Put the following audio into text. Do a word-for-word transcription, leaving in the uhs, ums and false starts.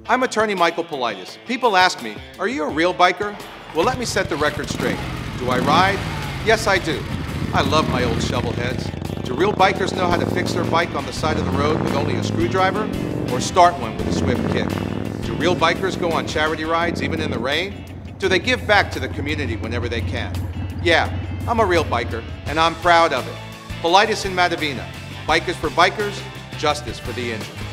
I'm attorney Michael Politis. People ask me, are you a real biker? Well, let me set the record straight. Do I ride? Yes, I do. I love my old shovel heads. Do real bikers know how to fix their bike on the side of the road with only a screwdriver? Or start one with a swift kick? Do real bikers go on charity rides even in the rain? Do they give back to the community whenever they can? Yeah, I'm a real biker, and I'm proud of it. Politis in Matavina. Bikers for bikers, justice for the injured.